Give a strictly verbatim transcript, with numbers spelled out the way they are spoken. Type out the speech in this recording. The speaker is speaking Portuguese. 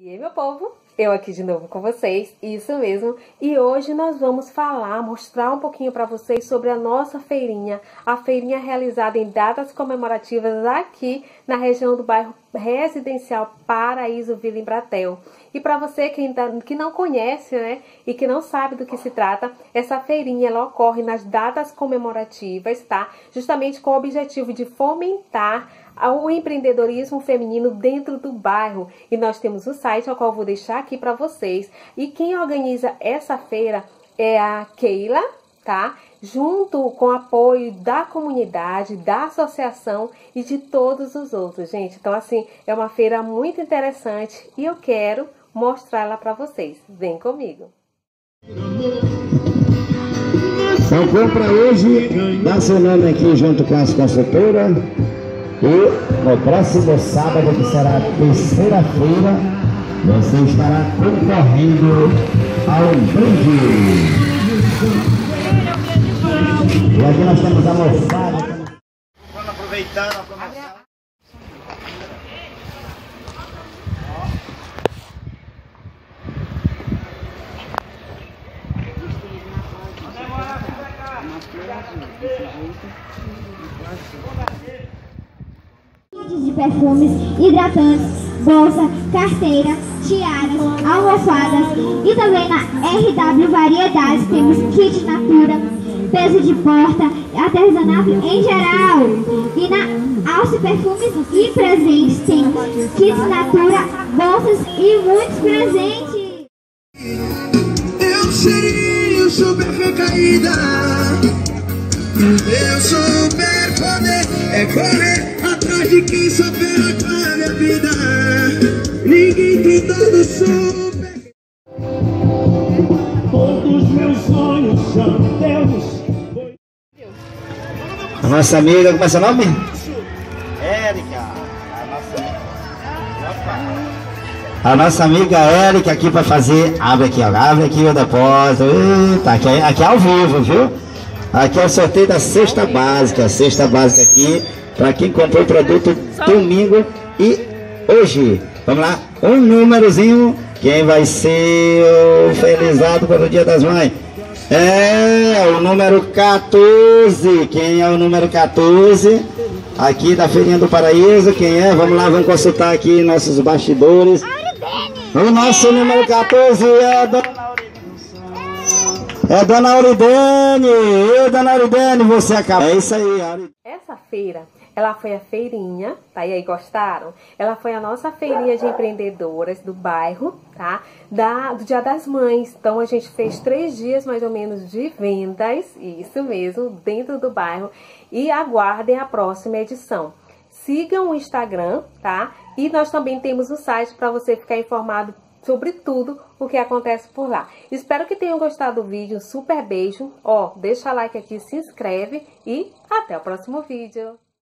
E aí, meu povo, eu aqui de novo com vocês, isso mesmo, e hoje nós vamos falar, mostrar um pouquinho para vocês sobre a nossa feirinha, a feirinha realizada em datas comemorativas aqui na região do bairro residencial Paraíso Vila Embratel. E para você que ainda que não conhece, né, e que não sabe do que se trata, essa feirinha ela ocorre nas datas comemorativas, tá? Justamente com o objetivo de fomentar o empreendedorismo feminino dentro do bairro. E nós temos o site, ao qual eu vou deixar aqui para vocês. E quem organiza essa feira é a Keila, tá? Junto com o apoio da comunidade, da associação e de todos os outros, gente. Então, assim, é uma feira muito interessante e eu quero mostrar ela para vocês. Vem comigo! Então, compra hoje, dá seu nome aqui junto com as construtoras. E no próximo sábado, que será terceira-feira, você estará concorrendo ao brinde. E aqui nós temos a moçada. Vamos aproveitar a promoção. De perfumes, hidratantes, bolsa, carteira, tiaras, almofadas e também na R W Variedades temos kit Natura, peso de porta, artesanato em geral. E na Alce Perfumes e Presentes temos kit Natura, bolsas e muitos presentes. Eu seria super recaída, meu super poder é correr atrás de quem souber a minha vida. Ninguém tem todo super. Todos meus sonhos são teus. A nossa amiga, como é seu nome? Érica, a nossa A nossa amiga Érica aqui para fazer. Abre aqui, ó. Abre aqui o depósito. Eita, aqui, é, aqui é ao vivo, viu? Aqui é o sorteio da cesta básica. A cesta básica aqui para quem comprou o produto domingo e hoje. Vamos lá, um númerozinho. Quem vai ser o felizado para o Dia das Mães? É o número quatorze. Quem é o número quatorze? Aqui da Feirinha do Paraíso. Quem é? Vamos lá, vamos consultar aqui nossos bastidores. O nosso número quatorze é a Dona É Dona Auridene. Ei, Dona Auridene, você acaba. É isso aí, Auridene. Essa feira, ela foi a feirinha, tá? E aí, gostaram? Ela foi a nossa feirinha de empreendedoras do bairro, tá? Da, do Dia das Mães. Então, a gente fez três dias, mais ou menos, de vendas, isso mesmo, dentro do bairro. E aguardem a próxima edição. Sigam o Instagram, tá? E nós também temos o site para você ficar informado sobre tudo o que acontece por lá. Espero que tenham gostado do vídeo. Um super beijo. Ó, deixa like aqui, se inscreve e até o próximo vídeo.